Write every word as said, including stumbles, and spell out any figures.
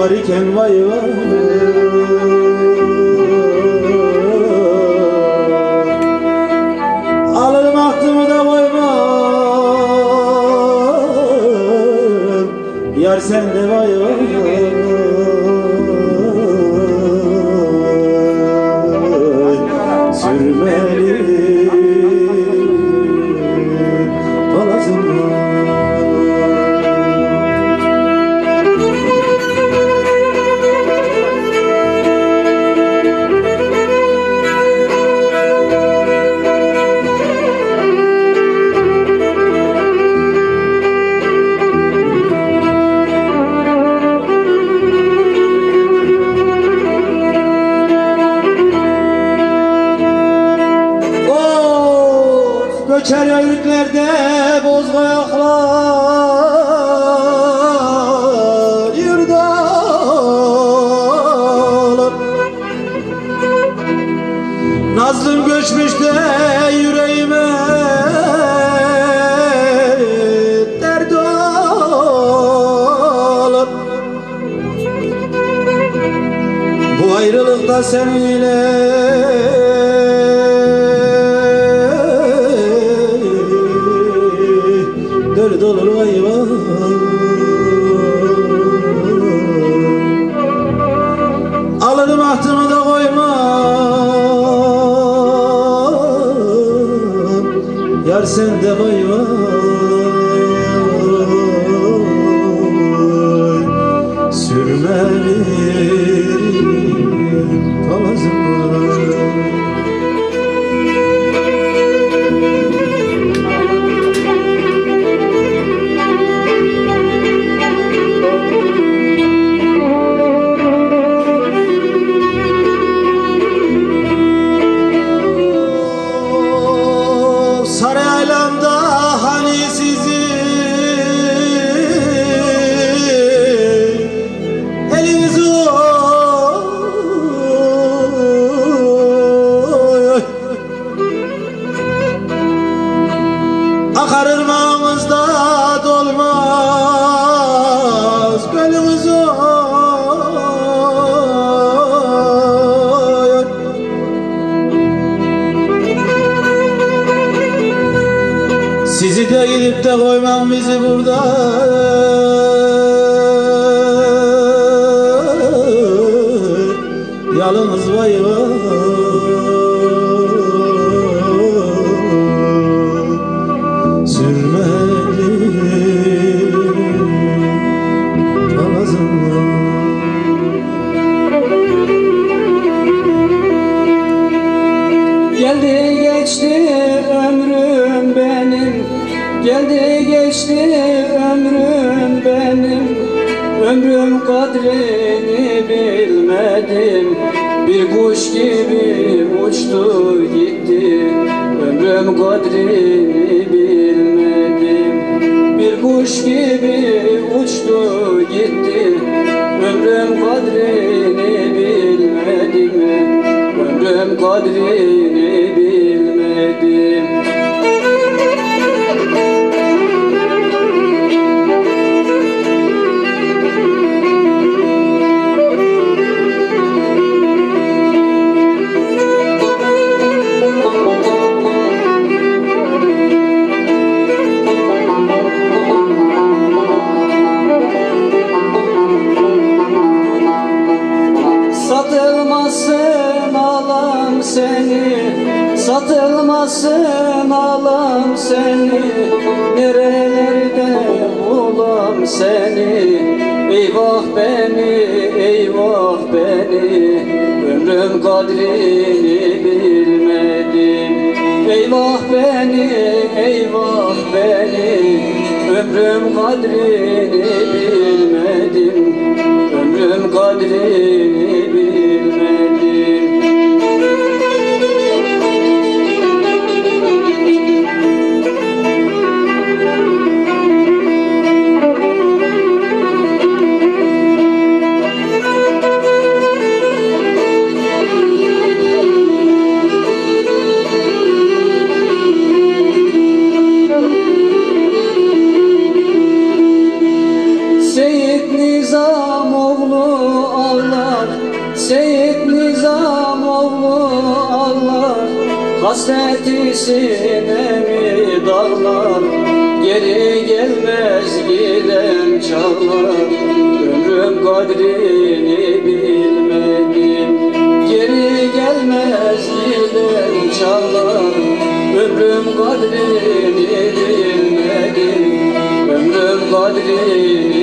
var iken vay vay. Alırım aklımı da koymam, yar sen de vay vay. Sürmeli palazım. Göçer yörüklerde bozgayaklar yırdalıp, nazlım göçmüş de yüreğime dert olup, bu ayrılıkta seninle dört olur vay vay. Alırım ahtımı da koymam, yar sen de vay vay. Sürmeli palazım. Akar ırmağımızda dolmaz gölümüz oy. Sizi de gidip de koymam bizi burada, yalnız vay vay. Geldi geçti ömrüm benim, geldi geçti ömrüm benim. Ömrüm kadrini bilmedim, bir kuş gibi uçtu gitti. Ömrüm kadrini bilmedim, bir kuş gibi uçtu gitti. Ömrüm kadrini bilmedim, ömrüm kadrini bilmedim. Satılmasın alam seni, satılmasın alam seni. Nerelerde bulam seni, eyvah beni, eyvah beni. Ömrüm kadrini bilmedim, eyvah beni, eyvah beni. Ömrüm kadrini bilmedim, ömrüm kadrini bilmedim. Seyit Nizamoğlu ağlar, Seyit Nizamoğlu ağlar, hasreti sinemi dağlar, geri gelmez giden çağlar, ömrüm kadrini bilmedim. Geri gelmez giden çağlar, ömrüm kadrini bilmedim. Ömrüm kadrini